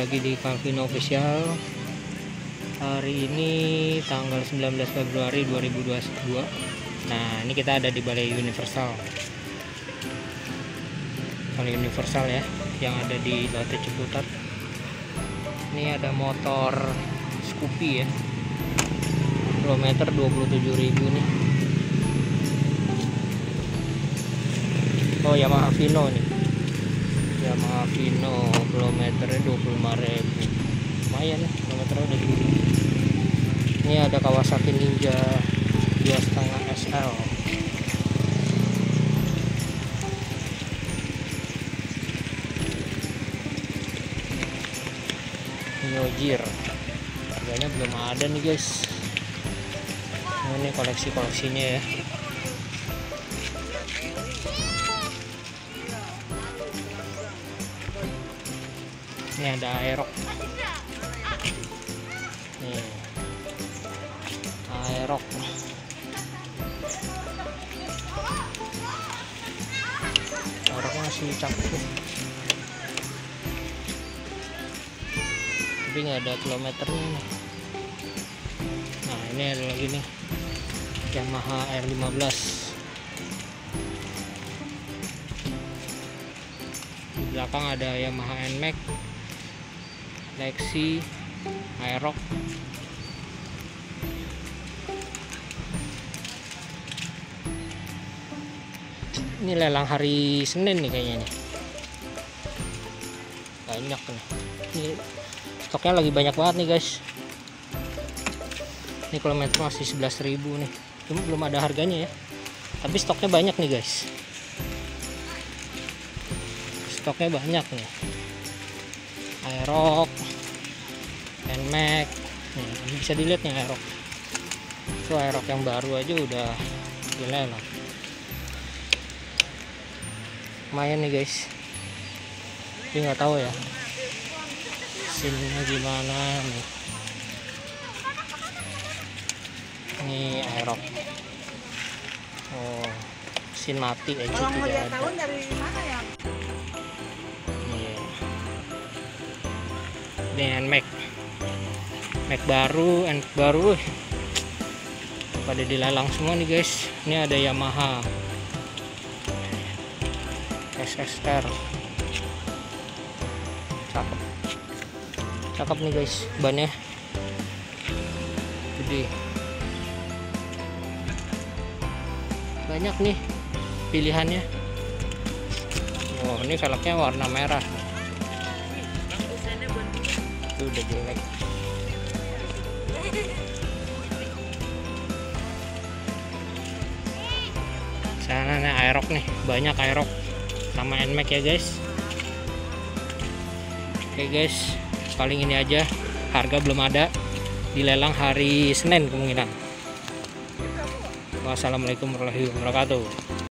lagi di Calvino Official. Hari ini tanggal 19 Februari 2022. Nah, ini kita ada di Balai Universal. Balai Universal ya, yang ada di Lotte Ciputat. Ini ada motor Scoopy ya. Kilometer 27.000 nih. Oh, Yamaha Vino nih. Yamaha Vino kilometernya 25.000. Lumayan ya, kilometernya udah gede. Ini ada Kawasaki Ninja 2,5 SL. Nyojir. Harganya belum ada nih guys. Nah, ini koleksinya ya. Ini ada Aerox. Nih. Aerox. Aerox masih cakep. Tapi nggak ada kilometernya. Nah, ini ada lagi nih. Yamaha R15. Di belakang ada Yamaha NMAX, Lexi, Aerox. Ini lelang hari Senin nih kayaknya nih. Banyak nih. Ini stoknya lagi banyak banget nih guys. Ini kilometer masih 11.000 nih. Cuma belum ada harganya ya. Tapi stoknya banyak nih guys. Stoknya banyak nih. Aerox, NMAX. Nih, bisa dilihat nih Aerox. Itu Aerox yang baru aja udah dilelang. Lumayan nih guys. Tapi nggak tahu ya mesinnya gimana nih. Ini Aerox. Oh, mesin mati aja. Kalau mau lihat tahun dari mana ya? Ini NMAX. NMAX baru. Pada dilelang semua nih guys. Ini ada Yamaha SSR. Cakep nih guys, bannya gede. Banyak nih pilihannya. Oh, ini velgnya warna merah. Itu udah jelek. Sana nih Aerox nih, banyak Aerox sama NMAX ya guys. Oke guys, paling ini aja. Harga belum ada, dilelang hari Senin kemungkinan. Wassalamualaikum warahmatullahi wabarakatuh.